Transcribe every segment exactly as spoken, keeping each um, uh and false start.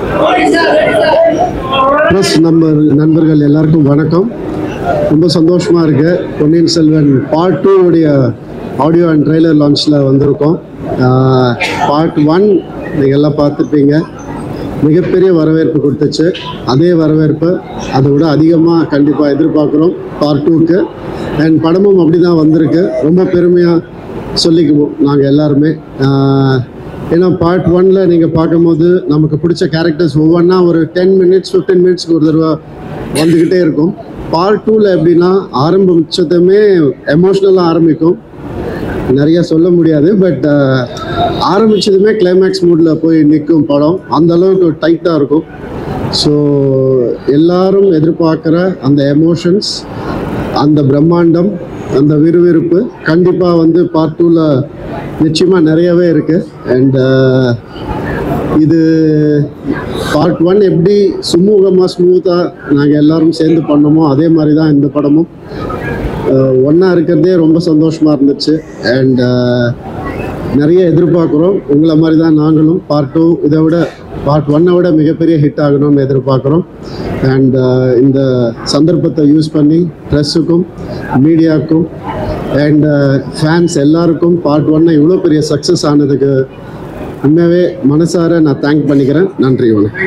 Plus நம்ம நண்பர்கள் எல்லாருக்கும் வணக்கம். ரொம்ப சந்தோஷமாக இருக்குது. பொன்னியின் செல்வன் பார்ட் டூ உடைய ஆடியோ அண்ட் ட்ரெய்லர் லான்ச்சில் வந்திருக்கோம். பார்ட் ஒன் நீங்கள் எல்லாம் பார்த்துருப்பீங்க, மிகப்பெரிய வரவேற்பு கொடுத்துச்சு. அதே வரவேற்பு அதை விட அதிகமாக கண்டிப்பாக எதிர்பார்க்குறோம் பார்ட் டூக்கு. அண்ட் படமும் அப்படி தான் வந்திருக்கு. ரொம்ப பெருமையாக சொல்லிக்குவோம் நாங்கள் எல்லாருமே. ஏன்னா பார்ட் ஒன்னில் நீங்கள் பார்க்கும்போது நமக்கு பிடிச்ச கேரக்டர்ஸ் ஒவ்வொன்றா ஒரு டென் மினிட்ஸ் ஃபிஃப்டீன் மினிட்ஸ்க்கு ஒரு தடவை வந்துக்கிட்டே இருக்கும். பார்ட் டூவில் எப்படின்னா ஆரம்பிச்சதுமே எமோஷ்னலாக ஆரம்பிக்கும், நிறைய சொல்ல முடியாது. பட் ஆரம்பித்ததுமே கிளைமேக்ஸ் மூடில் போய் நிற்கும் படம். அந்த அளவுக்கு டைட்டாக இருக்கும். ஸோ எல்லாரும் எதிர்பார்க்குற அந்த எமோஷன்ஸ், அந்த பிரம்மாண்டம், அந்த விறுவிறுப்பு கண்டிப்பாக வந்து பார்ட் டூவில் நிச்சயமாக நிறையவே இருக்குது. அண்ட் இது பார்ட் ஒன் எப்படி சுமூகமாக ஸ்மூத்தாக நாங்கள் எல்லோரும் சேர்ந்து பண்ணோமோ அதே மாதிரி தான் இந்த படமும் ஒன்றா இருக்கிறதே ரொம்ப சந்தோஷமாக இருந்துச்சு. அண்ட் நிறைய எதிர்பார்க்குறோம். உங்களை மாதிரி தான் நாங்களும் பார்ட் டூ இதை விட பார்ட் ஒன்னை விட மிகப்பெரிய ஹிட் ஆகணும்னு எதிர்பார்க்குறோம். அண்ட் இந்த சந்தர்ப்பத்தை யூஸ் பண்ணி ப்ரெஸ்ஸுக்கும் மீடியாவுக்கும் அண்ட் ஃபேன்ஸ் எல்லாருக்கும் பார்ட் ஒன்னை இவ்வளோ பெரிய சக்ஸஸ் ஆனதுக்கு உண்மையாகவே மனசார நான் தேங்க் பண்ணிக்கிறேன். நன்றி.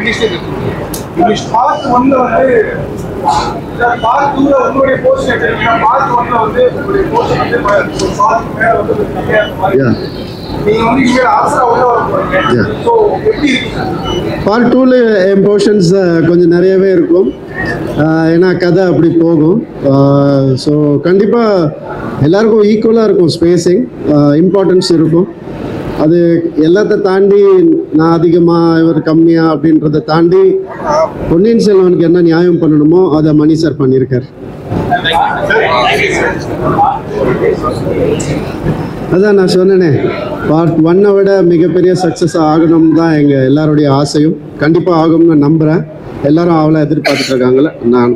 பார்ட் டூவில் என் போர்ஷன்ஸ் கொஞ்சம் நிறையவே இருக்கும். ஏன்னா கதை அப்படி போகும். ஸோ கண்டிப்பாக எல்லாருக்கும் ஈக்குவலாக இருக்கும். ஸ்பேஸிங் இம்பார்ட்டன்ஸ் இருக்கும். அது எல்லாத்த தாண்டி நான் அதிகமாக இவர் கம்மியாக அப்படின்றத தாண்டி பொன்னியின் செல்வனுக்கு என்ன நியாயம் பண்ணணுமோ அதை மணி சார் பண்ணியிருக்கார். அதான் நான் சொன்னேனே, பார்ட் ஒன்னை விட மிகப்பெரிய சக்ஸஸ் ஆகணும் தான் எங்கள் எல்லாருடைய ஆசையும். கண்டிப்பாக ஆகும்னு நம்புகிறேன். எல்லாரும் அவளை எதிர்பார்த்துட்டு இருக்காங்களே. நான்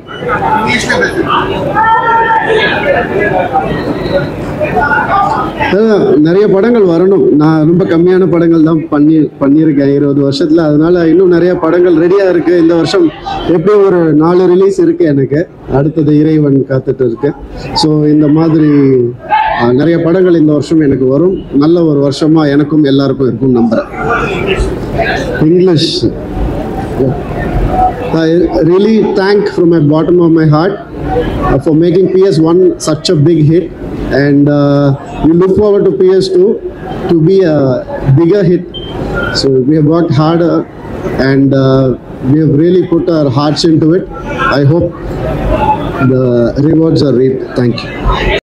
நிறைய படங்கள் வரணும். நான் ரொம்ப கம்மியான படங்கள் தான் பண்ணி பண்ணியிருக்கேன் இருபது வருஷத்தில். அதனால இன்னும் நிறைய படங்கள் ரெடியாக இருக்குது. இந்த வருஷம் எப்படியும் ஒரு நாலு ரிலீஸ் இருக்குது எனக்கு. அடுத்தது இறைவன் காத்துட்டு இருக்கு. ஸோ இந்த மாதிரி நிறைய படங்கள் இந்த வருஷம் எனக்கு வரும். நல்ல ஒரு வருஷமாக எனக்கும் எல்லாருக்கும் இருக்கும் நம்புகிறேன். English I really thank from my bottom of my heart uh, for making P S one such a big hit, and uh, we look forward to P S two to be a bigger hit. So we have worked harder and uh, we have really put our hearts into it. I hope the rewards are reaped. Thank you.